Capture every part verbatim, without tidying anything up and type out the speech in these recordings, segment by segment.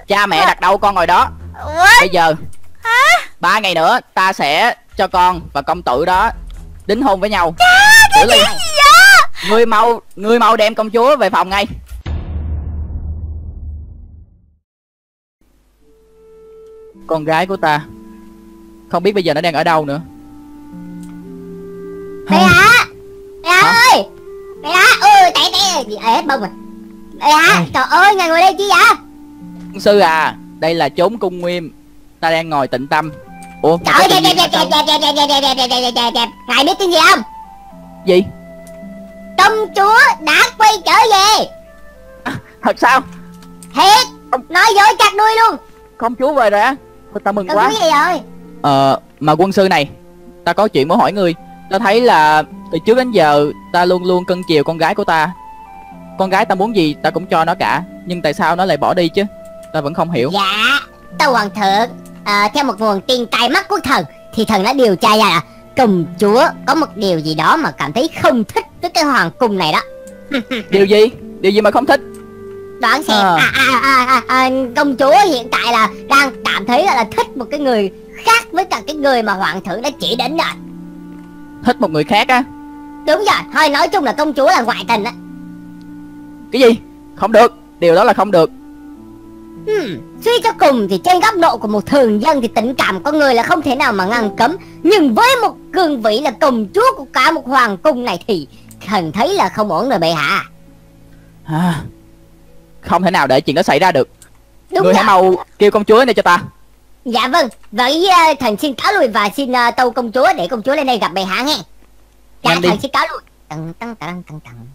Cha mẹ đặt đâu con ngồi đó. Ủa? Bây giờ Hả? ba ngày nữa ta sẽ cho con và công tử đó đính hôn với nhau. Cha, cái gì vậy? Ngươi mau, ngươi mau đem công chúa về phòng ngay. Con gái của ta không biết bây giờ nó đang ở đâu nữa. Mẹ hả? Mẹ ơi! Mẹ hả? Ừ, tè tè gì hết bông rồi. Mẹ hả? Trời ơi, ngài ngồi đây chi vậy? Quân sư à, đây là chốn cung nghiêm, ta đang ngồi tĩnh tâm. Ủa? Trời ơi, kẹp kẹp kẹp kẹp kẹp kẹp kẹp kẹp kẹp kẹp kẹp kẹp. Ngài biết tin gì không? Gì? Công chúa đã quay trở về. À, thật sao? Thiệt, nói dối chặt đuôi luôn. Công chúa về rồi á? Ta mừng Công quá. chúa gì rồi? Ờ, mà quân sư này, ta có chuyện muốn hỏi ngươi. Ta thấy là từ trước đến giờ ta luôn luôn cưng chiều con gái của ta. Con gái ta muốn gì ta cũng cho nó cả. Nhưng tại sao nó lại bỏ đi chứ? Ta vẫn không hiểu. Dạ, tâu hoàng thượng, à, theo một nguồn tin tai mắt của thần thì thần đã điều tra ra là công chúa có một điều gì đó mà cảm thấy không thích với cái hoàng cung này đó. Điều gì? Điều gì mà không thích? Đoán xem. à. À, à, à, à, à, công chúa hiện tại là đang cảm thấy là, là thích một cái người khác với cả cái người mà hoàng thượng đã chỉ đến rồi. Thích một người khác á? Đúng rồi, thôi nói chung là công chúa là ngoại tình á. Cái gì? Không được, điều đó là không được. Hmm, suy cho cùng thì trên góc độ của một thường dân thì tình cảm con người là không thể nào mà ngăn cấm. Nhưng với một cương vị là công chúa của cả một hoàng cung này thì thần thấy là không ổn rồi bệ hạ. À, không thể nào để chuyện đó xảy ra được. Đúng Ngươi rồi. hãy mau kêu công chúa này cho ta. Dạ vâng, vậy uh, thần xin cáo lui và xin uh, tâu công chúa để công chúa lên đây gặp bệ hạ nghe. Dạ Nhanh đi. thần xin cáo lui. Tầng tầng tầng tầng tầng.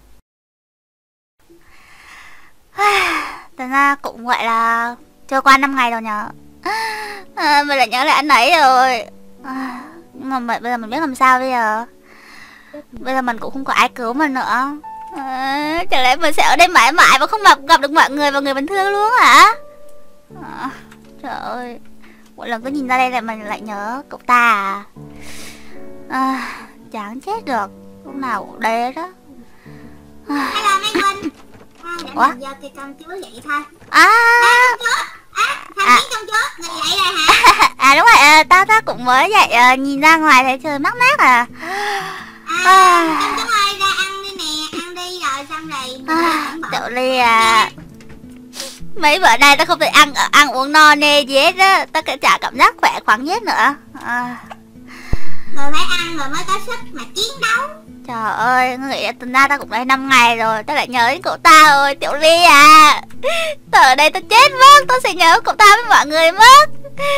Thật ra cũng gọi là trôi qua năm ngày rồi nhờ. À, mình lại nhớ lại anh ấy rồi. À, nhưng mà mình, bây giờ mình biết làm sao bây giờ. Bây giờ mình cũng không có ai cứu mình nữa. À, chẳng lẽ mình sẽ ở đây mãi mãi và không gặp, gặp được mọi người và người bình thường luôn hả? À, trời ơi, mỗi lần cứ nhìn ra đây lại mình lại nhớ cậu ta à. À, chán chết được. Lúc nào cũng đây đó. À. Hello mấy Minh. À, để Ủa? mình vô kêu công chúa vậy thôi. À, À, công chúa. À, thằng À. biết công chúa. Người dậy rồi hả? à đúng rồi, à, tao tao cũng mới dậy, à, nhìn ra ngoài thấy trời mát mát à. À, công chúa ơi, ra ăn đi nè. Ăn đi rồi xong rồi. À, Tiểu Ly à, mấy bữa nay tao không thể ăn ăn uống no nê gì hết á, tao chả cảm giác khỏe khoắn hết nữa. À. Rồi phải ăn rồi mới có sức mà chiến đấu. Trời ơi, nghĩ là tuần ra tao cũng đây năm ngày rồi, tao lại nhớ đến cậu ta rồi, Tiểu Ly à. Tao ở đây tao chết mất, tao sẽ nhớ cậu ta với mọi người mất.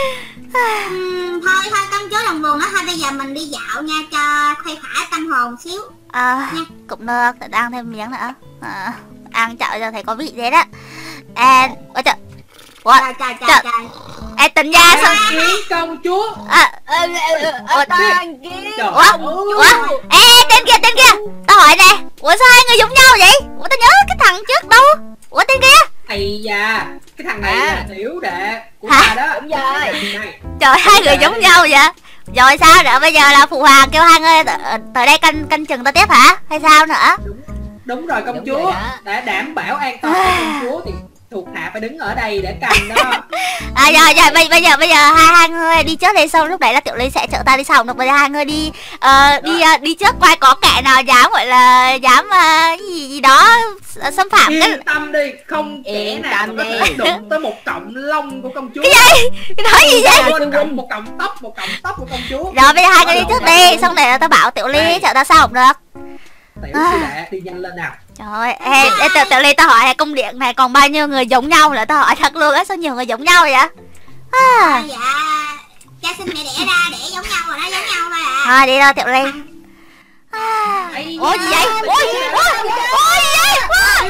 Uhm, thôi thôi công chúa đừng buồn nữa, thôi bây giờ mình đi dạo nha cho khuây khỏa tâm hồn xíu. À, cũng được, để tao ăn thêm miếng nữa. À, ăn chạo giờ thấy có vị thế đó. À, ôi trời. Ủa, Trời trời trời trời. trời. Ê, tình gia sao? Ký công chúa. À, Ủa toàn kia. Trời ủa, ơi. ủa, ê, tên kia, tên kia. Tao hỏi nè, ủa sao hai người giống nhau vậy? Ủa tao nhớ cái thằng trước đâu. Ủa tên kia. Ây da, cái thằng này À. là tiểu đệ của Hả? ta đó. Đúng rồi. Này. Trời, hai người giống nhau vậy? Rồi sao nữa, bây giờ là phụ hoàng kêu hai người tới, tới đây canh canh chừng tao tiếp hả? Hay sao nữa? Đúng rồi công Đúng chúa. rồi đó. Để đảm bảo an toàn cho công chúa thì thuộc hạ phải đứng ở đây để canh đó. À rồi rồi bây, bây giờ bây giờ hai hai người đi trước đi, xong lúc đấy là Tiểu Ly sẽ chở ta đi sau được. Bây giờ hai người đi uh, đi uh, đi trước, coi có kẻ nào dám gọi là dám uh, gì gì đó xâm phạm cái Yên tâm đi, không kẻ Yên nào tâm có đi. thể đụng tới một cọng lông của công chúa. cái gì? Cái nói gì vậy? Một cọng, một cọng tóc, một cọng tóc của công chúa. Rồi bây giờ hai người đi Đó trước là đi, một xong để tao bảo Tiểu Ly Đây. chở ta sau cũng được. Tiểu sư đệ đi nhanh lên nào. Trời ơi, ê, ê, Tiểu, Tiểu Ly tao hỏi là công điện này còn bao nhiêu người giống nhau nữa, tao hỏi thật luôn á, sao nhiều người giống nhau vậy? À. À, dạ cha sinh mẹ đẻ ra đẻ giống nhau rồi đó, giống nhau thôi à. Thôi đi đâu Tiểu Ly. À. Ây Ủa gì vậy? da, Ủa gì vậy? Ủa, ủa gì vậy? Ủa,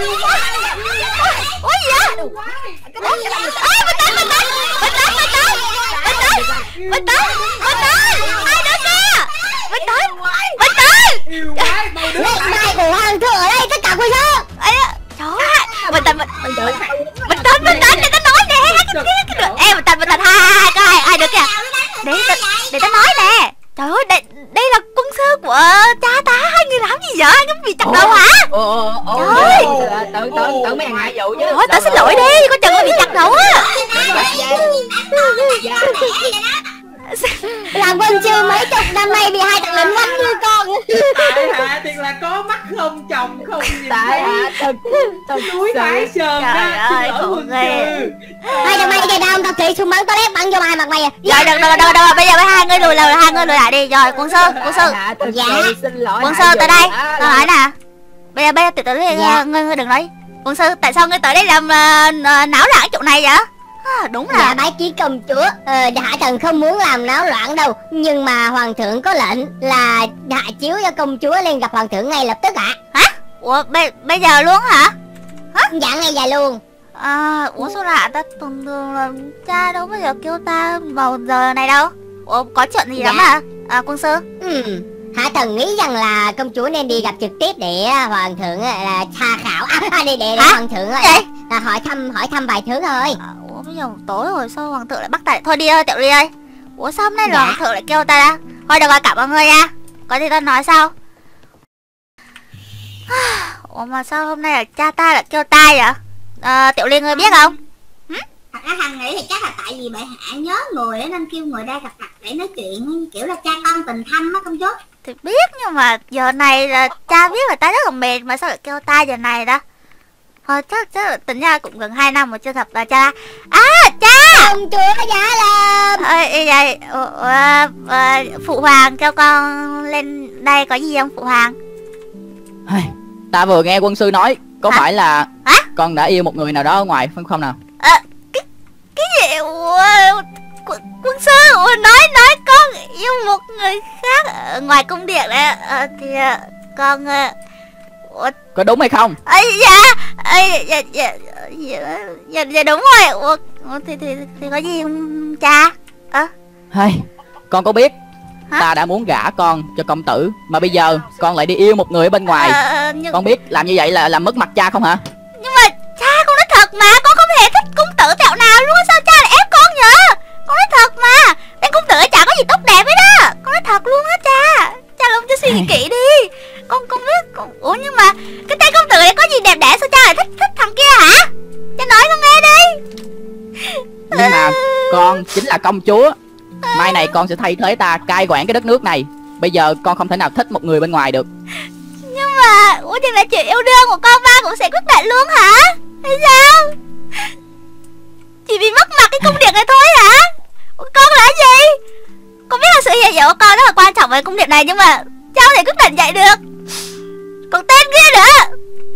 ủa gì vậy? Ủa, ê, bình tĩnh, bình tĩnh, bình tĩnh, bình tĩnh, bình tĩnh, bình tĩnh, bình tĩnh, hai đứa kia, bình tĩnh, bình tĩnh. Yêu quái, mau đứng Lệnh lại. bài của hoàng thượng ở đây tất cả quý sư. Ê, trời ơi, bình tĩnh, bình bình tĩnh, bình tĩnh, bình tĩnh, để tao nói nè, hai cái kia, cái đứa, ê, bình tĩnh, bình tĩnh, hai, hai, hai, hai, hai đứa kia, để, để, để tao nói nè. Trời ơi, đây, đây là quân sư của cha ta, hai người làm gì vậy? Cái bị chặt đầu hả? Ồ, ồ, Trời ơi. tự tự tự mấy thằng ngại vụ chứ. Ôi, tao xin lỗi đi, có chừng nó bị chặt đầu á. Tại hạ thì là có mắt không chồng không nhìn Tại thấy. hạ thật thật Núi Bãi Sơn Trời đó. ơi, Xin lỗi khổ quân ghê. sư. Hai đứa mày kìa đâu, tao kỹ súng bắn toilet bắn vô hai mặt mày à. Rồi được được được được, bây giờ hai người lùi lại, hai người lùi lại đi. Rồi quân sư, quân sư, Tại hạ thật Dạ. sự xin lỗi. quân hạ sư tới đây. dùng đã Tao hỏi nè. Bây giờ bây giờ từ từ đi, Dạ. ngươi ngươi đừng nói. Quân sư, tại sao ngươi tới đây làm uh, náo loạn chỗ này vậy? À, đúng Dạ là bái kiến công chúa, ờ, hạ thần không muốn làm náo loạn đâu. Nhưng mà hoàng thượng có lệnh là hạ chiếu cho công chúa lên gặp hoàng thượng ngay lập tức ạ. ủa bây, bây giờ luôn hả? Dạ ngay giờ luôn. À, ủa sao lạ ta, thường thường là cha đâu bao giờ kêu ta vào giờ này đâu. Ủa có chuyện gì lắm Dạ. à? À quân sư. Ừ. Hạ thần nghĩ rằng là công chúa nên đi gặp trực tiếp để hoàng thượng á, là tra khảo à, để, để, để Hả? hoàng thượng á, Vậy? là, là hỏi thăm hỏi thăm vài thứ thôi. À, ủa bây giờ tối rồi sao hoàng thượng lại bắt ta lại? Thôi đi ơi Tiểu Ly ơi. Ủa sao hôm nay là Dạ. hoàng thượng lại kêu ta ra? Thôi được rồi, cảm ơn ngươi nha. Có gì ta nói sau. Ủa mà sao hôm nay là cha ta lại kêu ta vậy? À, Tiểu Ly ngươi biết không? Thật ra thằng nghĩ thì chắc là tại vì bệ hạ nhớ người nên kêu người ra gặp mặt để nói chuyện kiểu là cha con tình thâm á công chúa. Thì biết nhưng mà giờ này là cha biết là ta rất là mệt mà sao lại kêu ta giờ này đó. Thôi chắc chắc là tính ra cũng gần hai năm rồi chưa gặp là cha. À cha! Công chúa Giá Lâm. Ơi vậy phụ hoàng kêu con lên đây có gì không phụ hoàng? Ai, ta vừa nghe quân sư nói, có Hả? phải là Hả? con đã yêu một người nào đó ở ngoài phải không nào? À, cái cái gì? Ủa, quân, quân sư ủa, nói nói con yêu một người khác ở ngoài cung điện này à, thì à, con à, ủa, Có đúng hay không? ấy dạ ấy dạ dạ dạ, dạ, dạ đúng rồi. Ủa, ủa thì, thì thì có gì không cha? Ơ Hay, con có biết Hả? ta đã muốn gả con cho công tử mà bây giờ con lại đi yêu một người ở bên ngoài. ờ, ờ, nhưng Con biết làm như vậy là làm mất mặt cha không hả? nhưng mà cha con nói thật mà, con không hề thích cung tử tẹo nào luôn, sao cha lại ép con vậy? Con nói thật mà, bên cung tử chả có gì tốt đẹp hết á, con nói thật luôn á cha. Cha luôn cho suy nghĩ kỹ đi. Con con biết con... ủa nhưng mà cái tay công tử này có gì đẹp đẽ sao cha lại thích thích thằng kia hả? Cha nói con nghe đi. Nhưng mà con chính là công chúa, mai này con sẽ thay thế ta cai quản cái đất nước này. Bây giờ con không thể nào thích một người bên ngoài được. Nhưng mà ủa thì là chuyện yêu đương của con ba cũng sẽ quyết định luôn hả? Hay sao? Chỉ vì mất mặt cái cung điện này thôi hả? Ủa, con là cái gì? Con biết là sự hiện diện của con rất là quan trọng với cung điện này, nhưng mà cháu thể quyết định vậy được. Còn tên kia nữa.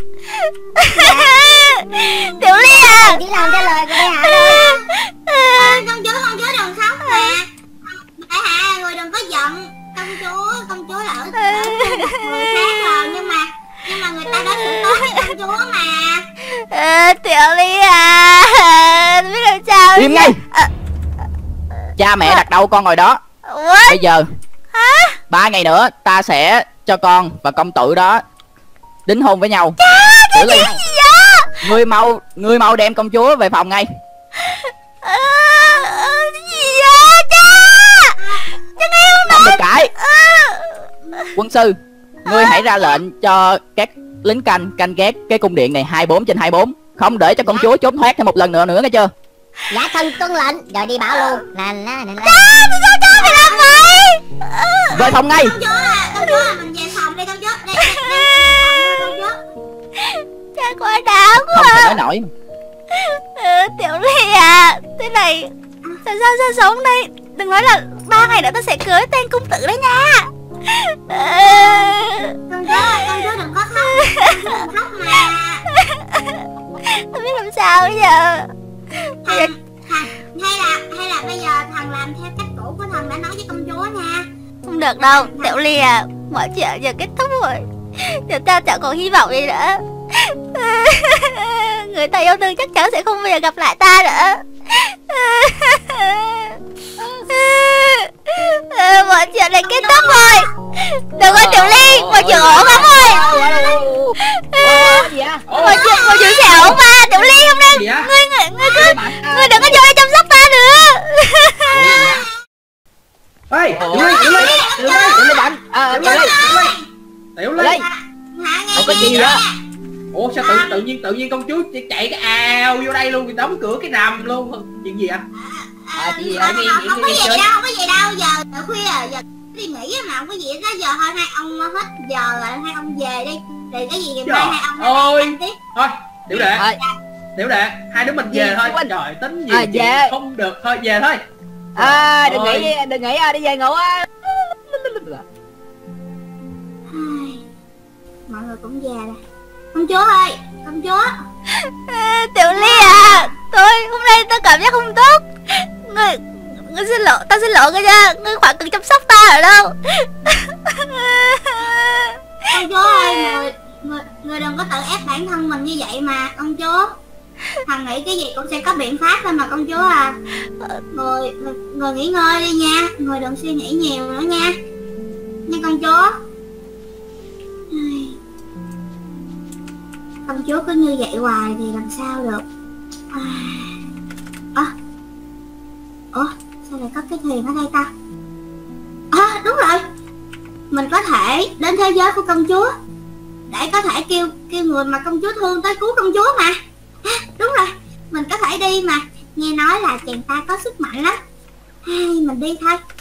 Tiểu Ly à. Chỉ làm theo lời của bệ hạ thôi. À, công chúa công chúa đừng khóc mà. Bệ hạ người đừng có giận. Công chúa công chúa là ở, ở người khác rồi nhưng mà nhưng mà người ta đối xử tốt với công chúa mà. À, Tiểu Ly à. Biết làm sao? Im ngay. À, Cha mẹ đặt đâu con ngồi đó. ủa? Bây giờ Hả? ba ngày nữa ta sẽ cho con và công tử đó đính hôn với nhau. Tiểu Ly, Cái gì vậy? ngươi mau ngươi mau đem công chúa về phòng ngay. À, à, cái gì vậy cha? Cha nghe không Không nói. được cãi. À, Quân sư, ngươi hãy ra lệnh cho các lính canh canh gác cái cung điện này hai mươi bốn trên hai mươi bốn, không để cho công chúa trốn thoát thêm một lần nữa nữa nghe chưa? Dạ thần tuân lệnh. Rồi đi bảo luôn. Là là là là. sao sao cha phải làm vậy? À, Về phòng ngay. Công chúa là công chúa là mình về phòng đi công chúa. Đây đây đây công chúa. cha quá đáng Không quá. thể nói nổi. Ừ, Tiểu Ly à, thế này sao sao sao sống đây? Đừng nói là ba ngày nữa ta sẽ cưới tên cung tử đấy nha. À, Công chúa ơi, công chúa đừng có khóc. Công chúa đừng khóc mà. không biết làm sao bây giờ. Bây giờ Thằng, thằng hay là hay là bây giờ thằng làm theo cách cũ của thằng đã nói với công chúa nha. không được đâu, Tiểu Ly à, mọi chuyện giờ kết thúc rồi. Giờ ta chẳng còn hy vọng gì nữa. Người ta yêu thương chắc chắn sẽ không bao giờ gặp lại ta nữa. À, mọi chuyện này kết thúc rồi. Được rồi Tiểu Ly, mọi chuyện ổn lắm rồi. Ủa, gì vậy? Mọi chuyện mọi chuyện sẽ ổn mà. Tiểu Ly hôm nay Gì á? ngươi ngươi ngươi cứ ngươi đừng có vô đây chăm sóc ta nữa. Ê, Tiểu Ly, Tiểu Ly, Tiểu Ly, Tiểu Ly bạn. À, Tiểu Tiểu Ly, Ly. Tiểu Tiểu Ly. Ly. Hạ nghe Không có gì đó. Ủa sao tự tự nhiên tự nhiên công chúa chạy cái ào vô đây luôn, đóng cửa cái nằm luôn. Chuyện gì ạ? À, chị gì không, ở nghe không, chuyện không có đi gì chơi. đâu, không có gì đâu, giờ giờ khuya rồi, giờ đi nghỉ mà không có gì hết. Giờ thôi hai ông hết giờ rồi, hai ông về đi. Để cái gì ngày Trời mai hai ông ơi. ăn tiếp. Thôi tiểu đệ, Thôi. tiểu đệ, hai đứa mình về Gì, thôi. Quỳnh? Trời, tính gì À, chuyện về. không được, thôi về thôi. À, đừng Trời nghĩ ơi. đừng nghĩ à, đi về ngủ á. Ai, mọi người cũng già rồi. Công chúa ơi, công chúa. À, Tiểu Ly à, tôi hôm nay tôi cảm giác không tốt. Người, người xin lỗi, ta xin lỗi ngươi nha. Ngươi khoảng cần chăm sóc ta ở đâu? Công chúa ơi, người, người, người đừng có tự ép bản thân mình như vậy mà công chúa. Thằng nghĩ cái gì cũng sẽ có biện pháp thôi mà công chúa à. Người, người, người nghỉ ngơi đi nha. Người đừng suy nghĩ nhiều nữa nha. Nha công chúa. Ai, công chúa cứ như vậy hoài thì làm sao được. À, ủa sao lại có cái thuyền ở đây ta? À đúng rồi, mình có thể đến thế giới của công chúa để có thể kêu kêu người mà công chúa thương tới cứu công chúa mà. À, đúng rồi, mình có thể đi mà. Nghe nói là chàng ta có sức mạnh lắm. Hay mình đi thôi.